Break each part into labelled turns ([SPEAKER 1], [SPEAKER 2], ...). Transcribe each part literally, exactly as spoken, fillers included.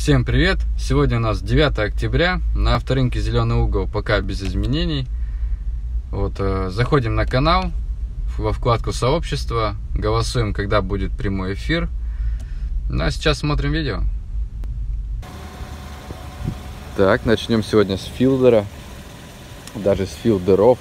[SPEAKER 1] Всем привет! Сегодня у нас девятое октября. На авторынке Зеленый угол пока без изменений. Вот, э, заходим на канал, во вкладку сообщества, голосуем, когда будет прямой эфир. Ну а сейчас смотрим видео. Так, начнем сегодня с филдера, даже с филдеров.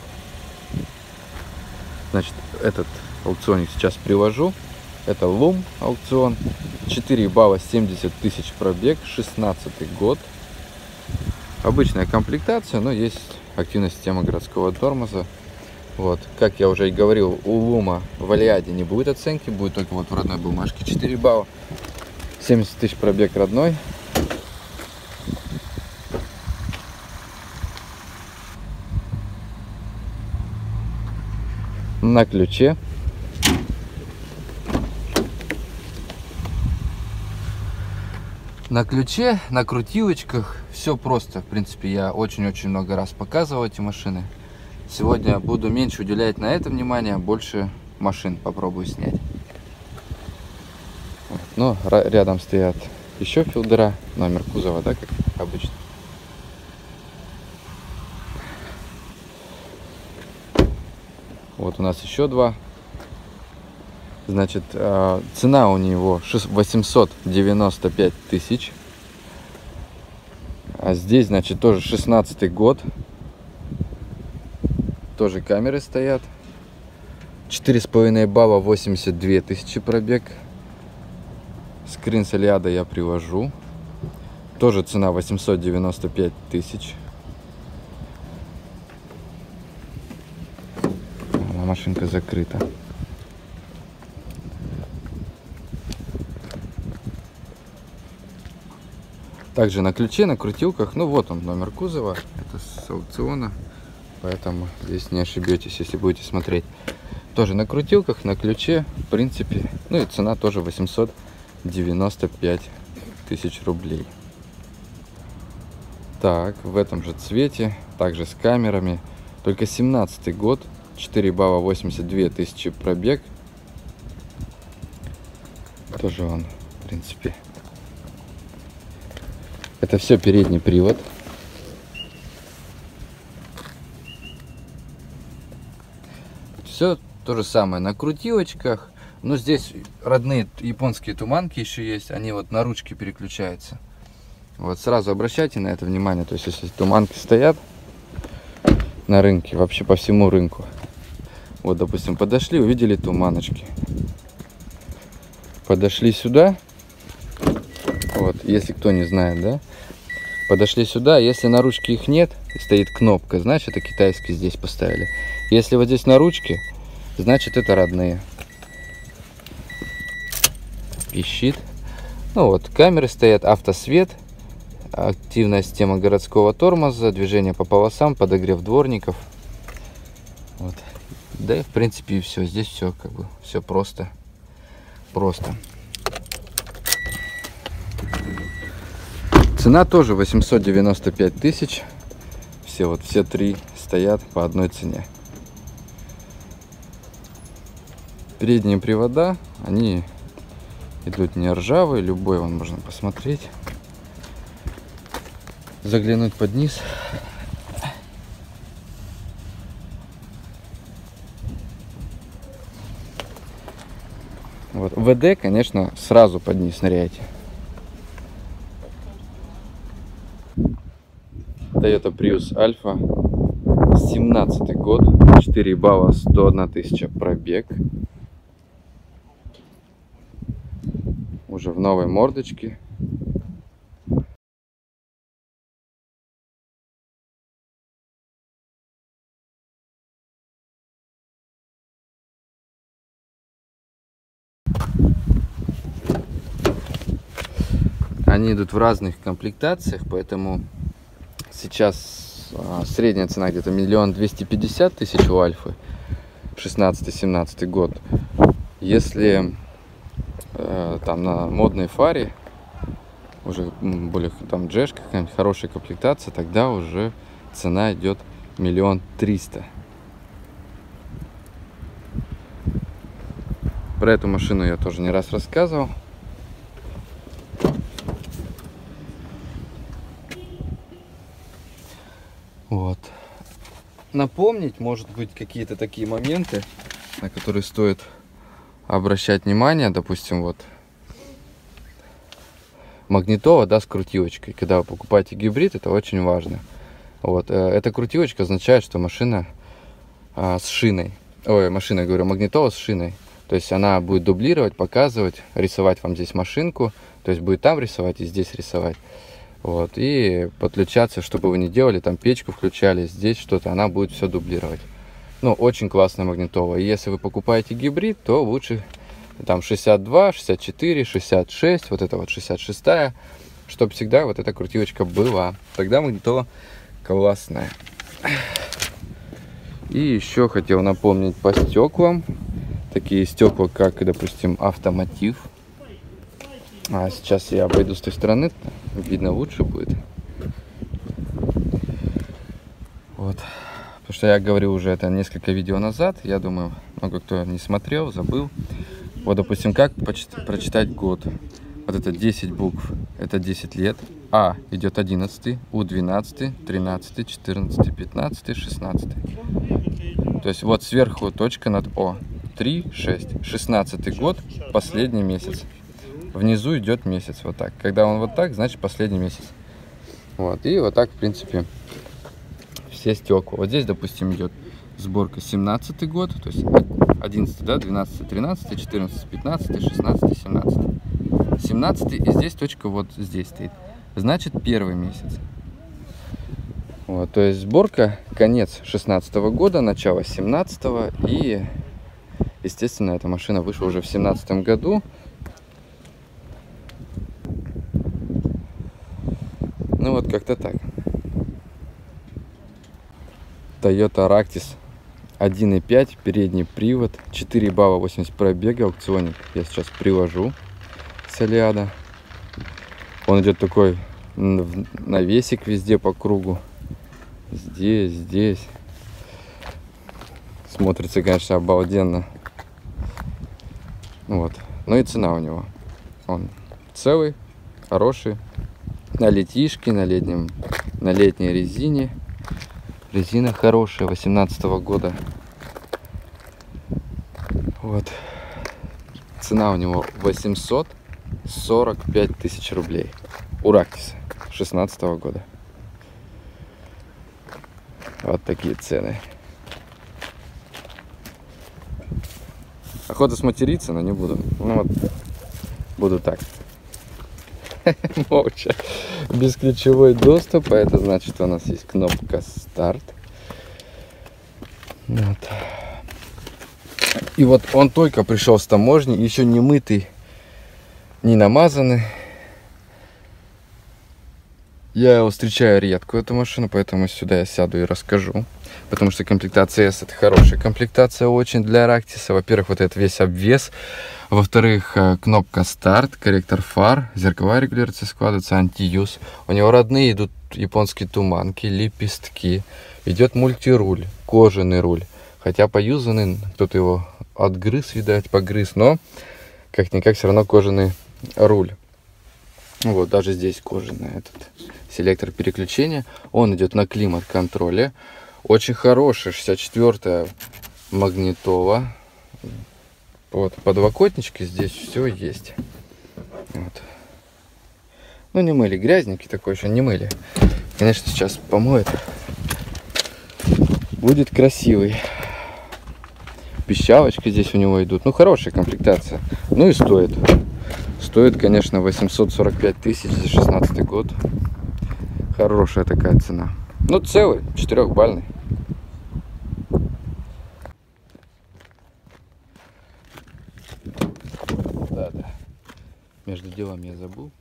[SPEAKER 1] Значит, этот аукционик сейчас привожу. Это Лум аукцион. четыре балла, семьдесят тысяч пробег, шестнадцатый год. Обычная комплектация, но есть активная система городского тормоза. Вот, как я уже и говорил, у Лума в Алиаде не будет оценки, будет только вот в родной бумажке четыре балла. семьдесят тысяч пробег родной. На ключе. На ключе, на крутилочках, все просто. В принципе, я очень-очень много раз показывал эти машины. Сегодня буду меньше уделять на это внимание, больше машин попробую снять. Вот. Но рядом стоят еще филдера, номер кузова, да, как обычно. Вот у нас еще два. Значит, цена у него восемьсот девяносто пять тысяч. А здесь, значит, тоже шестнадцатый год. Тоже камеры стоят. четыре с половиной балла, восемьдесят две тысячи пробег. Скрин с Алиада я привожу. Тоже цена восемьсот девяносто пять тысяч. Машинка закрыта. Также на ключе, на крутилках, ну вот он номер кузова, это с аукциона, поэтому здесь не ошибетесь, если будете смотреть. Тоже на крутилках, на ключе, в принципе, ну и цена тоже восемьсот девяносто пять тысяч рублей. Так, в этом же цвете, также с камерами, только семнадцатый год, четыре балла, восемьдесят две тысячи пробег. Тоже он, в принципе. Это все передний привод. Все то же самое на крутилочках. Но здесь родные японские туманки еще есть. Они вот на ручке переключаются. Вот сразу обращайте на это внимание. То есть если туманки стоят на рынке, вообще по всему рынку. Вот, допустим, подошли, увидели туманочки. Подошли сюда. Вот, если кто не знает, да, подошли сюда, если на ручке их нет, стоит кнопка, значит, это китайские здесь поставили. Если вот здесь на ручке, значит, это родные. Пищит. Ну вот, камеры стоят, автосвет, активная система городского тормоза, движение по полосам, подогрев дворников. Вот. Да и, в принципе, и все. Здесь все, как бы, все просто. Просто. Цена тоже восемьсот девяносто пять тысяч. Все вот все три стоят по одной цене. Передние привода, они идут не ржавые, любой вон можно посмотреть. Заглянуть под низ. Вот ВД, конечно, сразу под низ ныряйте. Toyota Prius Alpha, семнадцатый год, четыре балла, сто одна тысяча пробег. Уже в новой мордочке. Они идут в разных комплектациях, поэтому сейчас а, средняя цена где-то миллион двести пятьдесят тысяч у Альфы, шестнадцатый-семнадцатый год. Если э, там на модной фаре, уже более там джешка, какая-нибудь хорошая комплектация, тогда уже цена идет миллион триста. Про эту машину я тоже не раз рассказывал. напомнить, может быть, какие-то такие моменты, на которые стоит обращать внимание. Допустим, вот магнитола, да, с крутилочкой. Когда вы покупаете гибрид, это очень важно. Вот, эта крутилочка означает, что машина а, с шиной. Ой, машина, я говорю, магнитола с шиной. То есть она будет дублировать, показывать, рисовать вам здесь машинку. То есть будет там рисовать и здесь рисовать. Вот, и подключаться, что бы вы ни делали, там печку включали, здесь что-то, она будет все дублировать. Ну, очень классная магнитола. И если вы покупаете гибрид, то лучше там шестьдесят два, шестьдесят четыре, шестьдесят шесть, вот это вот шестьдесят шестая, чтобы всегда вот эта крутилочка была. Тогда магнитола классная. И еще хотел напомнить по стеклам. Такие стекла, как, допустим, Автомотив. А сейчас я обойду с той стороны, видно лучше будет. Вот. Потому что я говорил уже это несколько видео назад. Я думаю, много кто не смотрел, забыл. Вот, допустим, как прочитать год. Вот это десять букв, это десять лет. А идет одиннадцать, У двенадцать, тринадцать, четырнадцать, пятнадцать, шестнадцать. То есть вот сверху точка над О. три, шесть. шестнадцатый год, последний месяц. Внизу идет месяц, вот так. Когда он вот так, значит последний месяц. Вот, и вот так, в принципе, все стекла. Вот здесь, допустим, идет сборка семнадцатый год, то есть одиннадцатый, да, двенадцатый, тринадцатый, четырнадцатый, пятнадцатый, шестнадцатый, семнадцатый. семнадцатый, и здесь точка вот здесь стоит. Значит, первый месяц. Вот, то есть сборка конец шестнадцатого года, начало семнадцатого, и, естественно, эта машина вышла уже в семнадцатом году. Ну вот как-то так. Toyota Ractis один и пять, передний привод, четыре балла, восемьдесят пробега, аукционник я сейчас приложу с Алиада. Он идет такой навесик везде по кругу. Здесь, здесь. Смотрится, конечно, обалденно. Вот. Ну и цена у него. Он целый, хороший. На летишке, на летнем, на летней резине. Резина хорошая, восемнадцатого года. Вот. Цена у него восемьсот сорок пять тысяч рублей. У Ractis шестнадцатого года. Вот такие цены. Охота сматериться, но не буду. Ну вот, буду так. Молча. Бесключевой доступ, а это значит, что у нас есть кнопка старт. Вот. И вот он только пришел с таможни, еще не мытый, не намазанный. Я его встречаю редко, эту машину, поэтому сюда я сяду и расскажу. Потому что комплектация S — это хорошая комплектация очень для Ractis. Во-первых, вот этот весь обвес. Во-вторых, кнопка старт, корректор фар, зеркала регулируются, складываются, антиюз. У него родные идут японские туманки, лепестки. Идет мультируль, кожаный руль. Хотя поюзанный, кто-то его отгрыз, видать, погрыз. Но как-никак все равно кожаный руль. Вот, даже здесь кожаный этот селектор переключения. Он идет на климат-контроле. Очень хорошая шестьдесят четвёртая магнитола. Вот, подлокотнички здесь все есть. Вот. Ну, не мыли, грязненький такой еще, не мыли. Конечно, сейчас помоет. Будет красивый. Пищалочки здесь у него идут. Ну, хорошая комплектация. Ну и стоит. Стоит, конечно, восемьсот сорок пять тысяч за шестнадцатый год. Хорошая такая цена. Ну, целый, четырехбальный. Да, да. Между делом я забыл.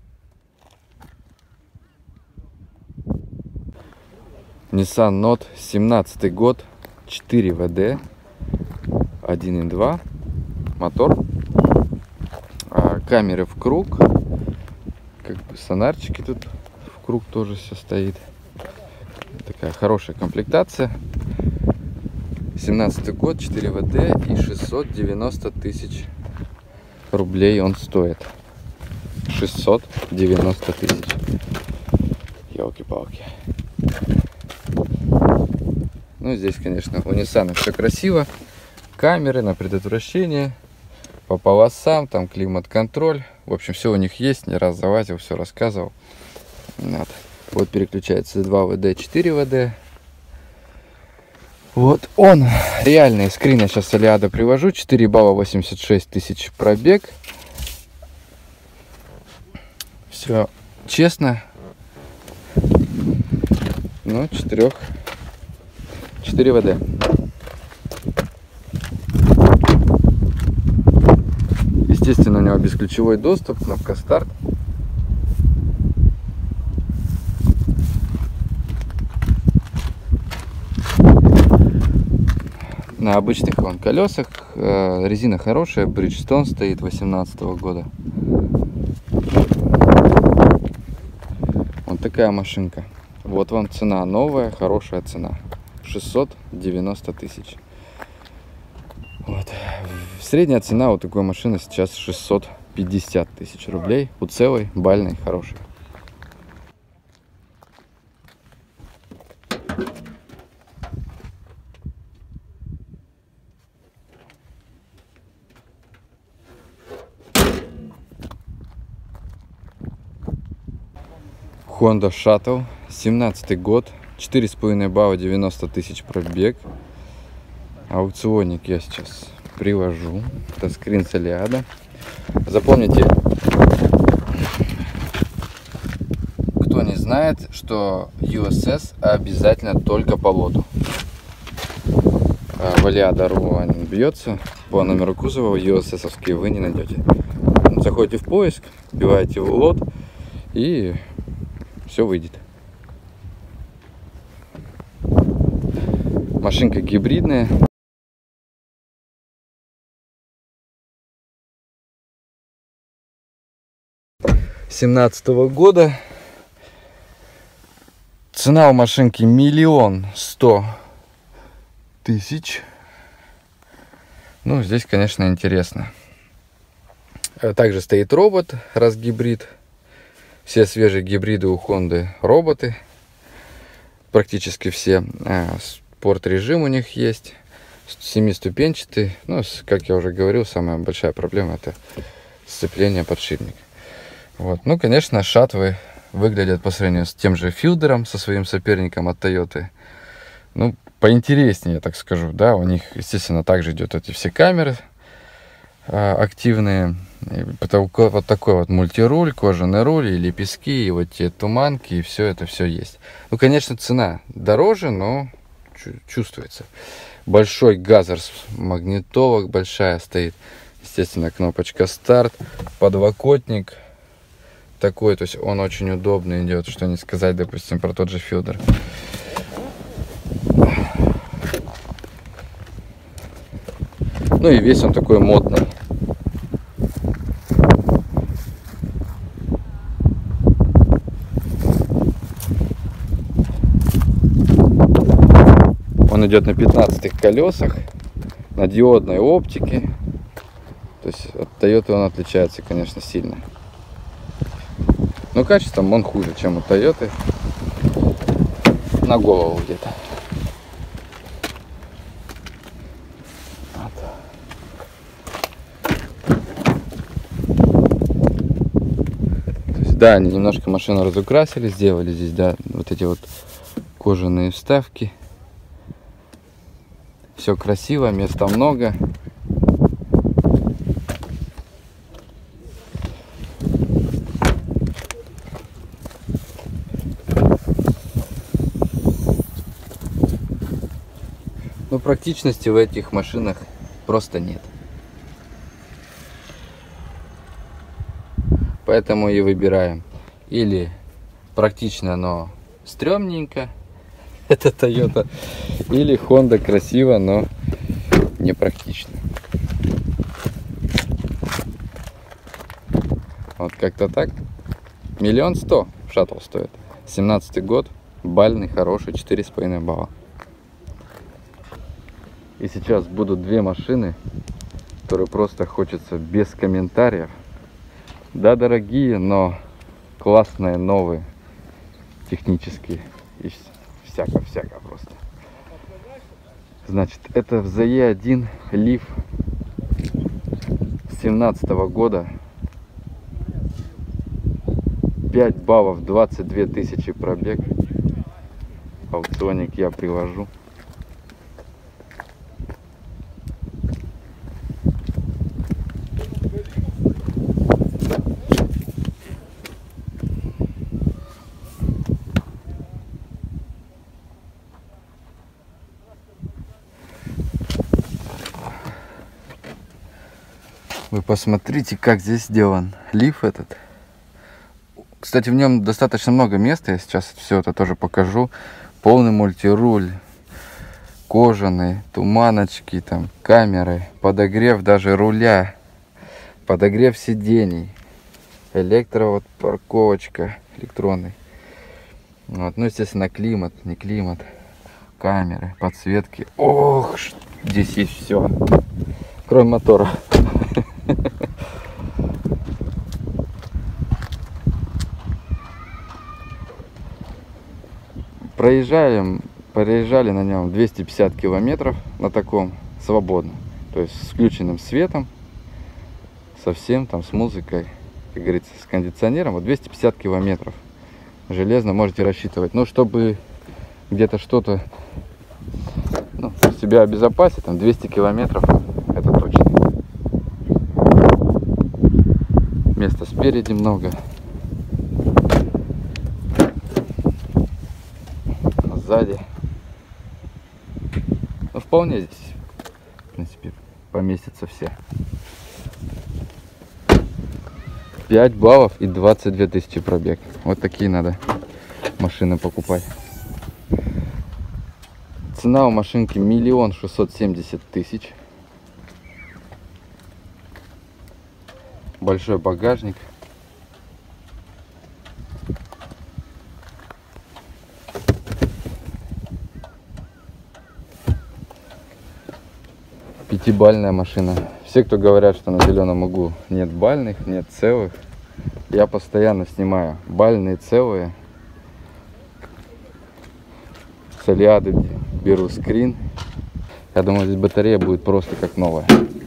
[SPEAKER 1] Nissan Note, семнадцатый год, четыре вэ дэ, один и два, мотор. А, камеры в круг, как бы сонарчики тут в круг тоже все стоит. Такая хорошая комплектация. семнадцатый год, четыре вэ дэ и шестьсот девяносто тысяч рублей он стоит. шестьсот девяносто тысяч. Ёлки-палки. Ну, здесь, конечно, у Nissan все красиво. Камеры на предотвращение, по полосам, там климат-контроль. В общем, все у них есть, не раз залазил, все рассказывал. Вот, вот переключается два вэ дэ, четыре вэ дэ. Вот он, реальный скрин, я сейчас с Алиада привожу. четыре балла, восемьдесят шесть тысяч пробег. Все честно. Ну, четыре, четыре вэ дэ. Естественно, у него бесключевой доступ, кнопка старт. На обычных вон колесах, резина хорошая, Bridgestone стоит восемнадцатого года. Вот такая машинка. Вот вам цена, новая, хорошая цена. шестьсот девяносто тысяч. Вот. Средняя цена у такой машины сейчас шестьсот пятьдесят тысяч рублей. У целой, бальной, хорошей. Honda Shuttle, семнадцатый год, четыре с половиной балла, девяносто тысяч пробег. Аукционник я сейчас привожу. Это скрин с Алиада. Запомните, кто не знает, что ю эс эс обязательно только по лоту. В Алиада точка ру он бьется, по номеру кузова ю эс эс-овские вы не найдете. Заходите в поиск, вбиваете в лот и все выйдет. Машинка гибридная. семнадцатого года. Цена у машинки миллион сто тысяч. Ну, здесь, конечно, интересно. Также стоит робот, раз гибрид. Все свежие гибриды у Honda роботы. Практически все. Спорт-режим у них есть. Семиступенчатый. Ну, как я уже говорил, самая большая проблема — это сцепление подшипника. Вот. Ну, конечно, шаттлы выглядят по сравнению с тем же Филдером, со своим соперником от Toyota, ну, поинтереснее, я так скажу. Да, у них, естественно, также идет эти все камеры а, активные. И потолко, вот такой вот мультируль, кожаный руль, и лепестки, и вот те туманки, и все это все есть. Ну, конечно, цена дороже, но чувствуется. Большой газер с магнитолок большая стоит. Естественно, кнопочка старт, подлокотник такой, то есть он очень удобно идет, что не сказать, допустим, про тот же Филдер. Ну и весь он такой модный. Он идет на пятнадцатых колесах, на диодной оптике. То есть от Toyota он отличается, конечно, сильно. Но качеством он хуже, чем у Toyota. На голову где-то. То есть, да, они немножко машину разукрасили, сделали здесь, да, вот эти вот кожаные вставки. Все красиво, места много. Но практичности в этих машинах просто нет. Поэтому и выбираем. Или практично, но стрёмненько. Это Toyota. Или Honda красиво, но непрактично. Вот как-то так. Миллион сто шаттл стоит. семнадцатый год. Бальный, хороший, четыре с половиной балла. И сейчас будут две машины, которые просто хочется без комментариев. Да, дорогие, но классные, новые, технические. И всяко-всяко просто. Значит, это в зэ е один Leaf семнадцатого года. пять баллов, двадцать две тысячи пробег. Аукционник я привожу. Вы посмотрите, как здесь сделан лиф этот. Кстати, в нем достаточно много места. Я сейчас все это тоже покажу. Полный мультируль, кожаный, туманочки, там, камеры, подогрев даже руля, подогрев сидений, электро, вот, парковочка электронный. Вот. Ну, естественно, климат, не климат, камеры, подсветки. Ох, здесь есть все, кроме мотора. Проезжали, проезжали на нем двести пятьдесят километров на таком свободно, то есть с включенным светом, совсем там с музыкой, как говорится, с кондиционером. Вот двести пятьдесят километров железно можете рассчитывать. Но чтобы где-то что-то, ну, себя обезопасить, там двести километров, это точно. Места спереди много. Сзади. Ну, вполне здесь, в принципе, поместятся все. пять баллов и двадцать две тысячи пробег. Вот такие надо машины покупать. Цена у машинки миллион шестьсот семьдесят тысяч. Большой багажник. Пятибальная машина. Все, кто говорят, что на зеленом углу нет бальных, нет целых, я постоянно снимаю бальные, целые. С Элиады беру скрин. Я думаю, здесь батарея будет просто как новая.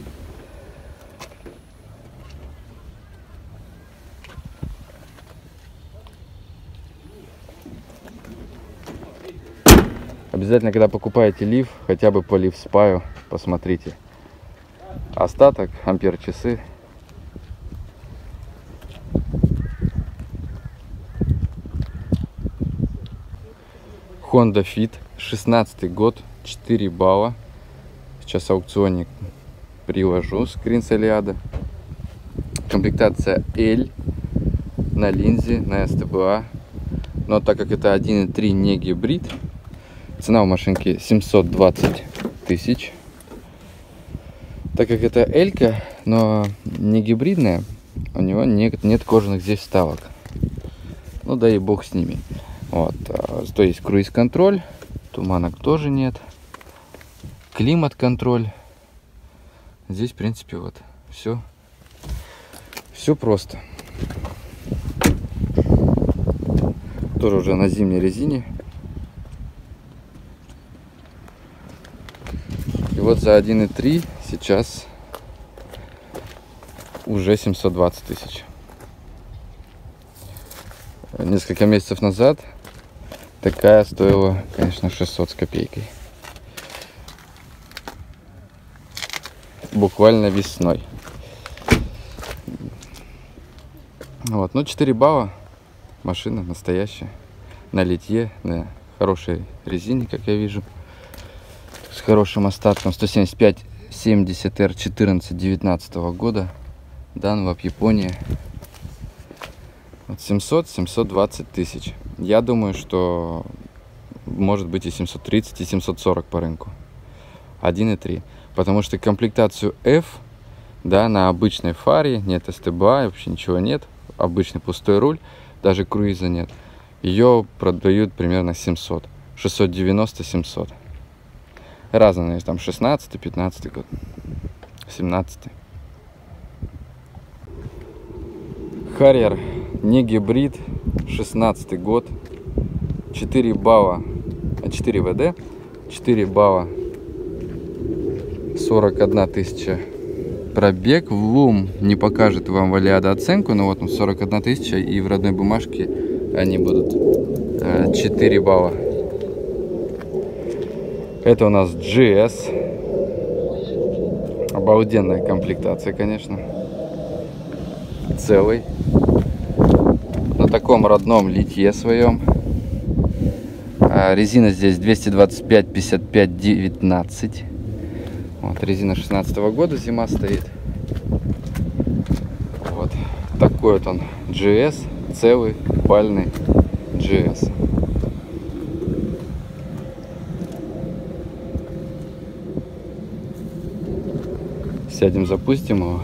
[SPEAKER 1] Обязательно, когда покупаете лиф, хотя бы по лиф-спаю посмотрите. Остаток, ампер часы. Honda Fit, шестнадцатый год, четыре балла. Сейчас аукционник привожу, скрин с Элиады. Комплектация L на линзе, на эс тэ бэ а. Но так как это один и три не гибрид, цена у машинки семьсот двадцать тысяч. Так как это Элька, но не гибридная, у него нет, нет кожаных здесь вставок. Ну да и бог с ними. Вот, то есть круиз-контроль, туманок тоже нет, климат-контроль. Здесь, в принципе, вот все, все просто. Тоже уже на зимней резине. И вот за один и три сейчас уже семьсот двадцать тысяч. Несколько месяцев назад такая стоила, конечно, шестьсот с копейкой. Буквально весной. Вот, ну четыре балла. Машина настоящая. На литье, на хорошей резине, как я вижу. С хорошим остатком. сто семьдесят пять семьдесят эр четырнадцать девятнадцатого года. Данлоп, Япония. Вот семьсот семьсот двадцать тысяч. Я думаю, что может быть и семьсот тридцать, и семьсот сорок по рынку. один и три. Потому что комплектацию F, да, на обычной фаре, нет эс тэ бэ а, вообще ничего нет. Обычный пустой руль, даже круиза нет. Ее продают примерно семьсот. шестьсот девяносто — семьсот. Разные, там шестнадцатый, пятнадцатый год, семнадцатый. Харьер, не гибрид, шестнадцатый год, четыре балла, четыре вэ дэ, четыре балла сорок одна тысяча пробег. Лум не покажет вам Валиада оценку, но вот он сорок одна тысяча, и в родной бумажке они будут четыре балла. Это у нас джи эс. Обалденная комплектация, конечно. Целый. На таком родном литье своем. А резина здесь двести двадцать пять пятьдесят пять девятнадцать. Вот, резина шестнадцатого года, зима стоит. Вот такой вот он джи эс. Целый, бальный джи эс. Сядем, запустим его.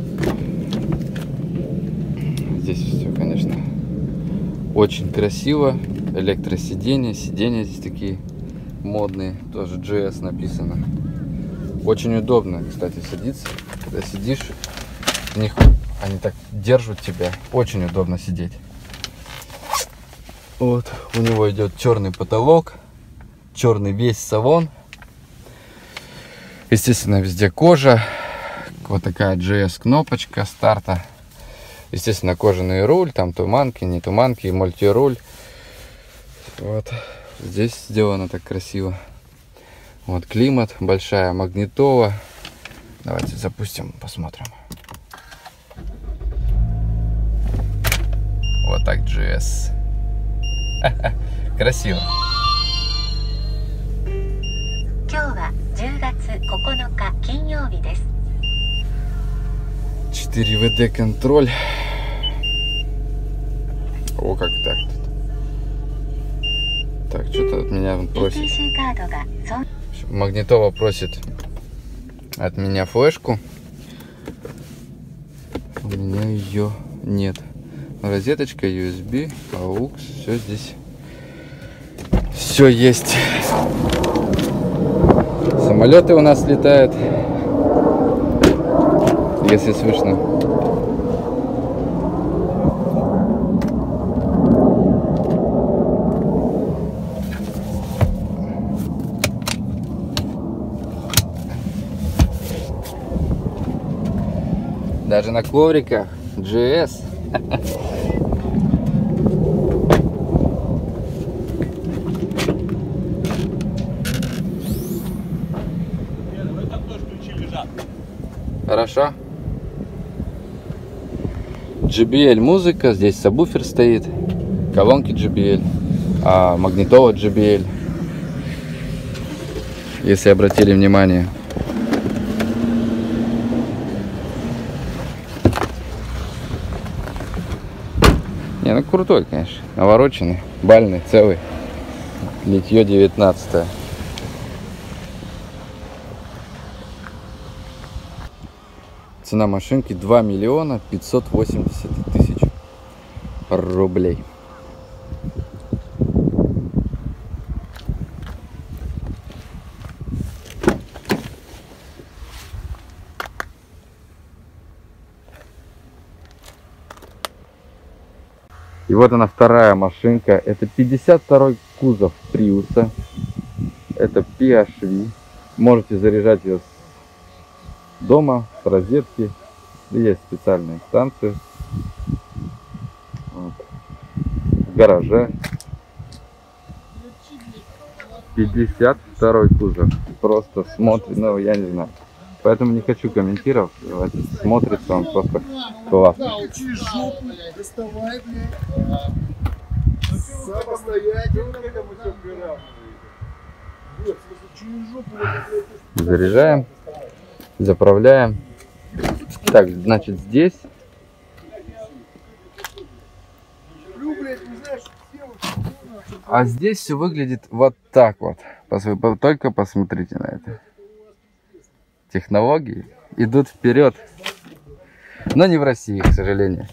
[SPEAKER 1] Здесь все, конечно, очень красиво. Электросиденья, сиденья здесь такие модные, тоже джи эс написано. Очень удобно, кстати, садиться. Когда сидишь, в них они так держат тебя. Очень удобно сидеть. Вот, у него идет черный потолок, черный весь салон. Естественно, везде кожа. Вот такая джи эс кнопочка старта. Естественно, кожаный руль, там туманки, не туманки, мультируль. Вот здесь сделано так красиво. Вот климат, большая магнитола. Давайте запустим, посмотрим. Вот так джи эс. Красиво. четыре вэ дэ контроль. О, как так тут. Так, что-то от меня он просит. Магнитола просит от меня флешку. У меня ее нет. Розеточка, ю эс би, ау экс, все здесь. Все есть. Самолеты у нас летают. Если слышно. Даже на ковриках джи эс. Хорошо. джей би эл музыка, здесь сабвуфер стоит, колонки джей би эл, а магнитола джей би эл, если обратили внимание. Не, ну крутой, конечно, навороченный, бальный, целый, литье девятнадцатое. Цена машинки два миллиона пятьсот восемьдесят тысяч рублей. И вот она, вторая машинка. Это пятьдесят второй кузов Приуса. Это пи эйч ви. Можете заряжать ее с дома, с розетки. Есть специальные станции. Вот. В гараже. пятьдесят второй кузов. Просто смотрит, ну я не знаю. Поэтому не хочу комментировать. Смотрится он просто классно. Заряжаем, заправляем. Так, значит, здесь а здесь все выглядит вот так вот. Только посмотрите на это. Технологии идут вперед, но не в России, к сожалению.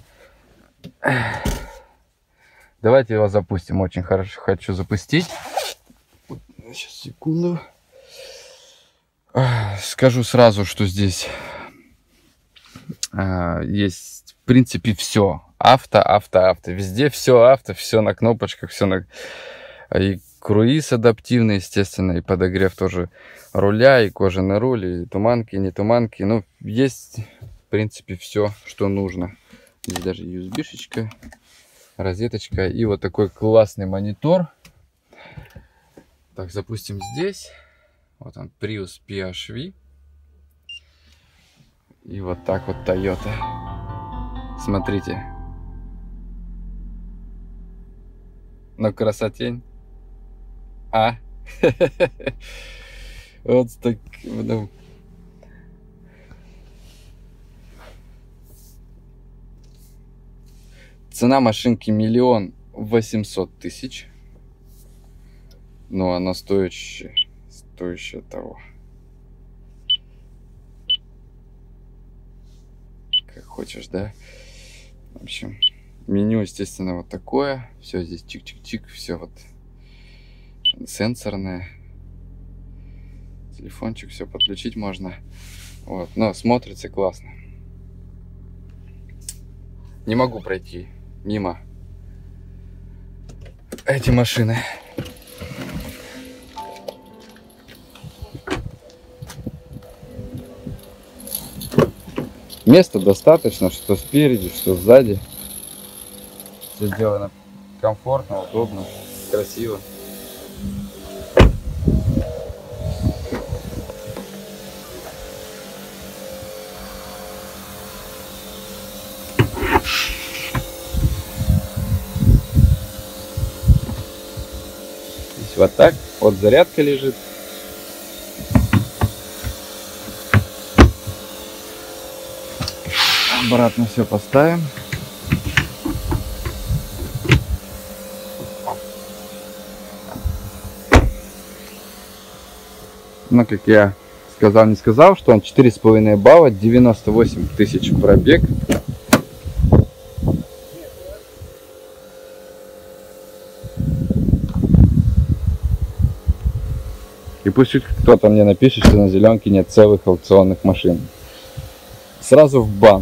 [SPEAKER 1] Давайте его запустим. Очень хорошо хочу запустить. Сейчас, секунду. Скажу сразу, что здесь а, есть, в принципе, все. Авто, авто, авто. Везде все авто, все на кнопочках, все на... И круиз адаптивный, естественно, и подогрев тоже руля, и кожаный руль, и туманки, и не туманки. Ну, есть, в принципе, все, что нужно. Здесь даже ю эс би-шечка, розеточка и вот такой классный монитор. Так, запустим здесь. Вот он, Prius пи эйч ви. И вот так вот Toyota. Смотрите. Ну, красотень. А? Вот так. Цена машинки миллион восемьсот тысяч. Но она стоящая, стоящая того. Как хочешь, да? В общем, меню, естественно, вот такое. Все здесь чик-чик-чик, все вот сенсорное. Телефончик, все подключить можно. Вот, но смотрится классно. Не могу пройти мимо эти машины. Места достаточно, что спереди, что сзади. Все сделано комфортно, удобно, красиво. Здесь вот так, вот зарядка лежит. Обратно все поставим. Ну, как я сказал, не сказал, что он четыре с половиной балла, девяносто восемь тысяч пробег. И пусть кто-то мне напишет, что на зеленке нет целых аукционных машин. Сразу в бан.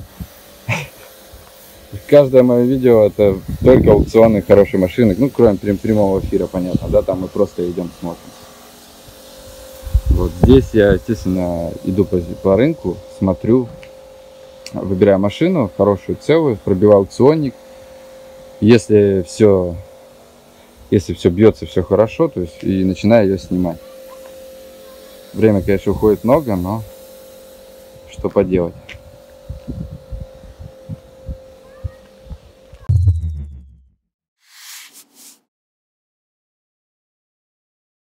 [SPEAKER 1] Каждое мое видео это только аукционные хорошие машины. Ну, кроме прямого эфира, понятно, да, там мы просто идем смотрим. Вот здесь я, естественно, иду по, по рынку, смотрю, выбираю машину, хорошую, целую, пробиваю аукционник. Если все, если все бьется, все хорошо, то есть и начинаю ее снимать. Время, конечно, уходит много, но что поделать.